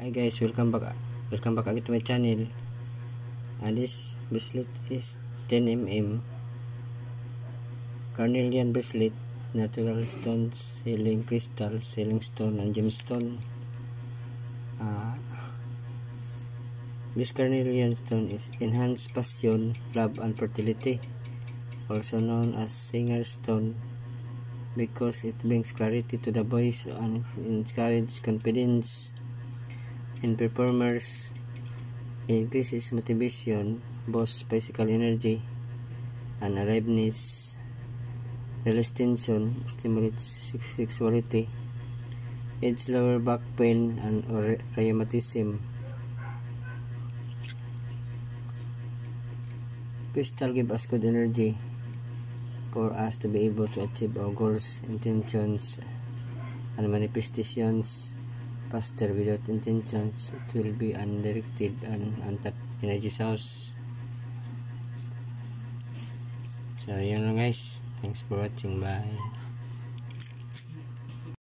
Hi guys, welcome back again to my channel. And this bracelet is 10mm carnelian bracelet, natural stones, healing crystals, healing stone and gemstone. This carnelian stone is enhanced passion, love and fertility, also known as singer's stone, because it brings clarity to the voice and encourages confidence in performers. It increases motivation, boosts physical energy and aliveness, releases tension, stimulates sexuality, aids lower back pain and rheumatism. Crystal give us good energy for us to be able to achieve our goals, intentions and manifestations faster. Without intentions, it will be undirected and untapped energy source. So yun lang guys, thanks for watching, bye.